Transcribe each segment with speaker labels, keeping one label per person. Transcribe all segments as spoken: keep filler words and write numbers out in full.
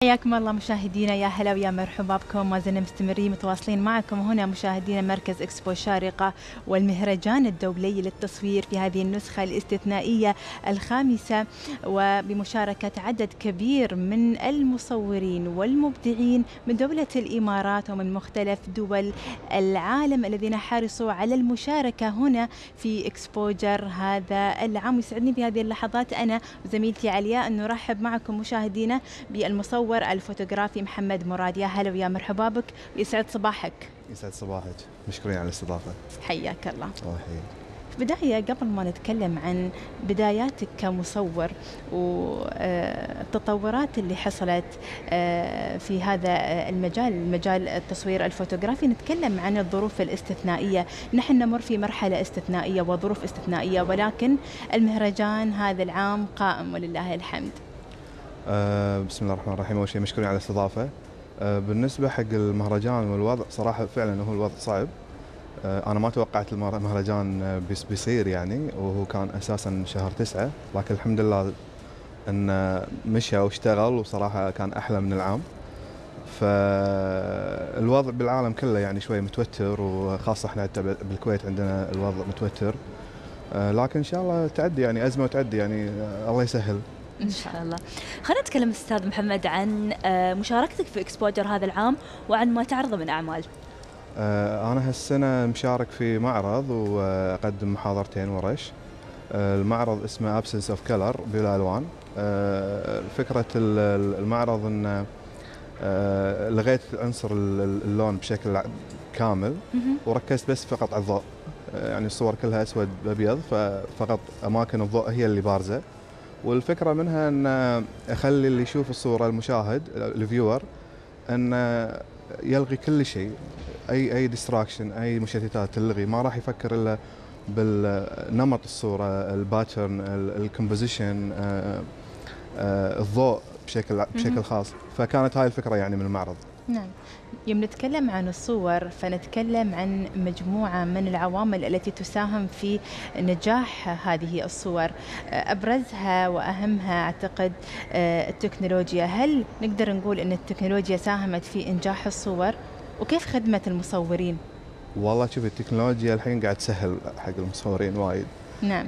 Speaker 1: حياكم الله مشاهدينا، يا هلا ويا مرحبا بكم. ما زلنا مستمرين متواصلين معكم هنا مشاهدينا مركز اكسبو الشارقة والمهرجان الدولي للتصوير في هذه النسخة الاستثنائية الخامسة، وبمشاركة عدد كبير من المصورين والمبدعين من دولة الإمارات ومن مختلف دول العالم الذين حرصوا على المشاركة هنا في اكسبوجر هذا العام. يسعدني بهذه اللحظات أنا وزميلتي علياء أن نرحب معكم مشاهدينا بالمصور الفوتوغرافي محمد مراد. يا هلا ويا مرحبا بك، ويسعد صباحك.
Speaker 2: يسعد صباحك، مشكورين على الاستضافة.
Speaker 1: حياك الله.
Speaker 2: الله يحييك.
Speaker 1: في بداية قبل ما نتكلم عن بداياتك كمصور والتطورات اللي حصلت في هذا المجال، مجال التصوير الفوتوغرافي، نتكلم عن الظروف الاستثنائية. نحن نمر في مرحلة استثنائية وظروف استثنائية، ولكن المهرجان هذا العام قائم ولله الحمد.
Speaker 2: أه بسم الله الرحمن الرحيم. أول شيء مشكورين على الاستضافة. أه بالنسبة حق المهرجان والوضع صراحة فعلا هو الوضع صعب. أه أنا ما توقعت المهرجان بيس بيصير يعني، وهو كان أساسا شهر تسعة، لكن الحمد لله أن مشى واشتغل، وصراحة كان أحلى من العام. فالوضع بالعالم كله يعني شوي متوتر، وخاصة احنا بالكويت عندنا الوضع متوتر. أه لكن إن شاء الله تعدي يعني أزمة وتعدي يعني، أه الله يسهل
Speaker 3: إن شاء الله. خلينا نتكلم أستاذ محمد عن مشاركتك في إكسبوجر هذا العام وعن ما تعرضه من أعمال.
Speaker 2: أنا هالسنة مشارك في معرض وأقدم محاضرتين ورش. المعرض اسمه Absence of Color، بلا ألوان. فكرة المعرض أن لغيت عنصر اللون بشكل كامل، وركزت بس فقط على الضوء. يعني الصور كلها أسود بأبيض، ففقط أماكن الضوء هي اللي بارزة. والفكرة منها أن أخلي اللي يشوف الصورة، المشاهد الفيور، أن يلغي كل شيء، أي أي ديستراكشن، أي مشتتات تلغي. ما راح يفكر إلا بالنمط الصورة، الباترن، الكومبوزيشن، الضوء بشكل بشكل خاص. فكانت هاي الفكرة يعني من المعرض.
Speaker 1: نعم. يوم نتكلم عن الصور فنتكلم عن مجموعة من العوامل التي تساهم في نجاح هذه الصور، أبرزها وأهمها أعتقد التكنولوجيا. هل نقدر نقول أن التكنولوجيا ساهمت في إنجاح الصور؟ وكيف خدمت المصورين؟
Speaker 2: والله شوف، التكنولوجيا الحين قاعد تسهل حق المصورين وايد.
Speaker 1: نعم.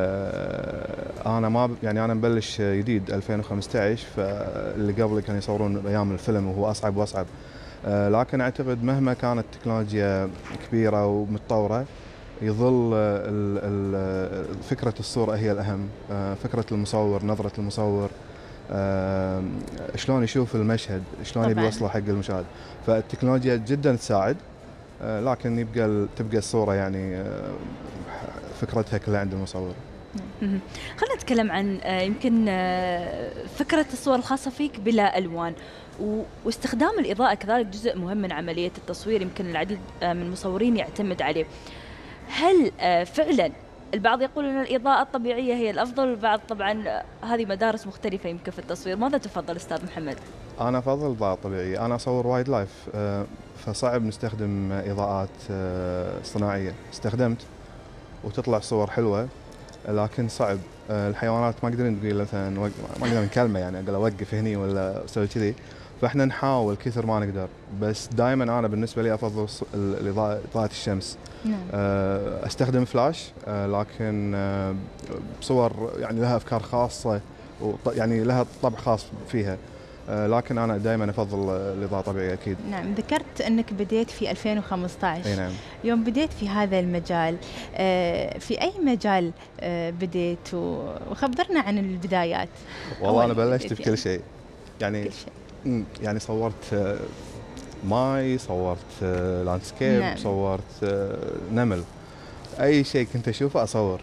Speaker 2: آه أنا ما يعني أنا مبلش جديد ألفين وخمسة عشر، فاللي قبل كانوا يصورون أيام الفيلم وهو أصعب وأصعب. آه لكن أعتقد مهما كانت التكنولوجيا كبيرة ومتطورة، يظل ال ال فكرة الصورة هي الأهم. آه فكرة المصور، نظرة المصور، آه شلون يشوف المشهد، شلون يبي يوصله حق المشاهد. فالتكنولوجيا جدا تساعد، آه لكن يبقى تبقى الصورة يعني آه فكرتها كلها عند المصور.
Speaker 3: خلينا نتكلم عن يمكن فكرة الصور الخاصة فيك بلا ألوان، واستخدام الإضاءة كذلك جزء مهم من عملية التصوير، يمكن العديد من المصورين يعتمد عليه. هل فعلا البعض يقول أن الإضاءة الطبيعية هي الأفضل، والبعض طبعا هذه مدارس مختلفة يمكن في التصوير؟ ماذا تفضل أستاذ محمد؟
Speaker 2: أنا أفضل الإضاءة الطبيعية. أنا أصور وايد لايف، فصعب نستخدم إضاءات صناعية. استخدمت وتطلع صور حلوة، لكن صعب. الحيوانات ما قدرين نقول مثلا، ما نقدر نكلمه يعني اقول اوقف هني ولا اسوي كذي. فاحنا نحاول كثر ما نقدر، بس دائما انا بالنسبه لي افضل الاضاءه، اضاءه الشمس.
Speaker 1: نعم.
Speaker 2: استخدم فلاش، لكن بصور يعني لها افكار خاصه، يعني لها طبع خاص فيها. لكن أنا دائما أفضل الإضاءة الطبيعية أكيد.
Speaker 1: نعم. ذكرت أنك بديت في ألفين وخمسة عشر.
Speaker 2: أي نعم.
Speaker 1: يوم بديت في هذا المجال، في أي مجال بديت، وخبرنا عن البدايات؟
Speaker 2: والله أنا بلشت في كل شيء يعني.
Speaker 1: كل شيء.
Speaker 2: يعني صورت ماي، صورت لاندسكيب،
Speaker 1: نعم.
Speaker 2: صورت نمل، أي شيء كنت أشوفه أصور.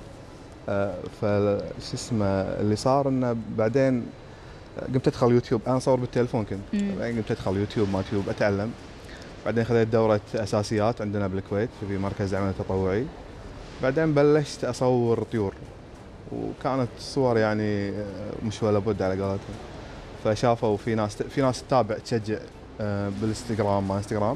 Speaker 2: فشو اسمه اللي صار إنه بعدين قمت ادخل يوتيوب. انا اصور بالتليفون كنت، بعدين قمت ادخل يوتيوب ما تيوب اتعلم. بعدين خذيت دوره اساسيات عندنا بالكويت في مركز العمل التطوعي. بعدين بلشت اصور طيور، وكانت الصور يعني مش ولا بد على قولتهم. فشافوا في ناس في ناس تتابع تشجع بالانستغرام، ما انستغرام.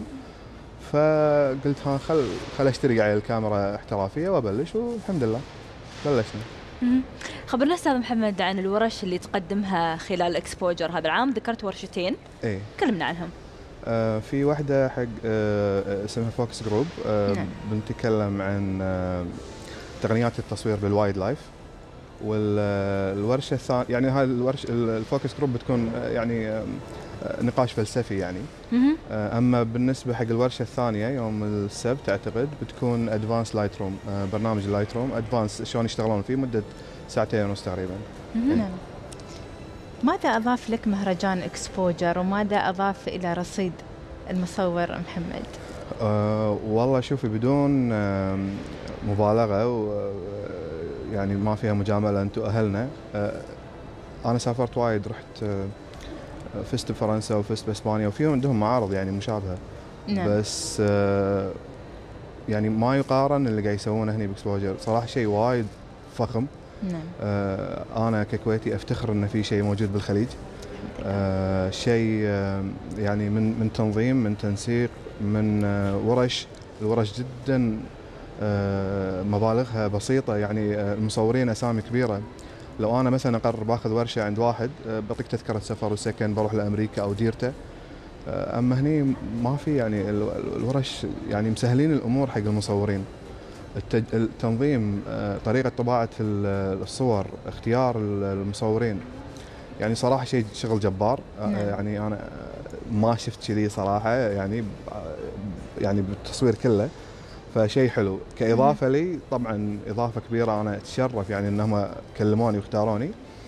Speaker 2: فقلت ها خل خل اشتري على الكاميرا احترافيه وابلش، والحمد لله بلشنا.
Speaker 3: خبرنا أستاذ محمد عن الورش اللي تقدمها خلال اكسبوجر هذا العام، ذكرت ورشتين.
Speaker 2: ايه
Speaker 3: كلمنا عنهم.
Speaker 2: آه في واحدة حق آه اسمها فوكس جروب، آه
Speaker 1: نعم.
Speaker 2: بنتكلم عن آه تقنيات التصوير بالوايد لايف. والورشة الثانية يعني هاي الورش الفوكس جروب بتكون آه يعني آه نقاش فلسفي يعني. آه اما بالنسبة حق الورشة الثانية يوم السبت اعتقد بتكون ادفانس لايت روم، آه برنامج اللايت روم ادفانس شلون يشتغلون فيه مدة ساعتين ونص تقريبا.
Speaker 1: نعم. ماذا أضاف لك مهرجان اكسبوجر وماذا أضاف إلى رصيد المصور محمد؟
Speaker 2: أه والله شوفي بدون أه مبالغة و يعني ما فيها مجاملة، أنتم أهلنا. أه أنا سافرت وايد، رحت أه فزت بفرنسا وفزت بإسبانيا وفيهم عندهم معارض يعني مشابهة.
Speaker 1: نعم.
Speaker 2: بس أه يعني ما يقارن اللي قاعد يسوونه هنا باكسبوجر، صراحة شيء وايد فخم.
Speaker 1: نعم.
Speaker 2: آه أنا ككويتي أفتخر إن في شيء موجود بالخليج. آه شيء آه يعني من من تنظيم، من تنسيق، من آه ورش. الورش جدا آه مبالغها بسيطة يعني. آه المصورين أسامي كبيرة. لو أنا مثلا أقرر باخذ ورشة عند واحد آه بعطيك تذكرة سفر وسكن، بروح لأمريكا أو ديرته. آه أما هني ما في يعني الورش يعني مسهلين الأمور حق المصورين. التنظيم، طريقة طباعة الصور، اختيار المصورين، يعني صراحة شيء شغل جبار. نعم. يعني أنا ما شفت كذي صراحة يعني يعني بالتصوير كله، فشيء حلو. كإضافة لي طبعا إضافة كبيرة، أنا أتشرف يعني أنهم كلموني واختاروني.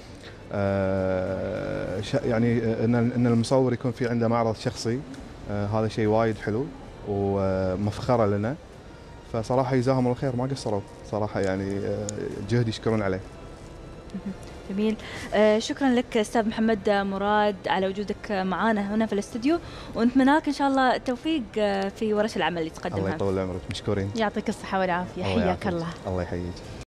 Speaker 2: يعني أن المصور يكون في عنده معرض شخصي، هذا شيء وايد حلو ومفخرة لنا. فصراحة جزاهم الله خير، ما قصروا صراحة يعني، جهد يشكرون عليه.
Speaker 3: جميل. آه شكرا لك أستاذ محمد مراد على وجودك معنا هنا في الاستوديو، ونتمنى لك إن شاء الله التوفيق في ورش العمل اللي تقدمها.
Speaker 2: الله يطول عمرك، مشكورين.
Speaker 1: يعطيك الصحة والعافية. حياك الله.
Speaker 2: الله يحييك.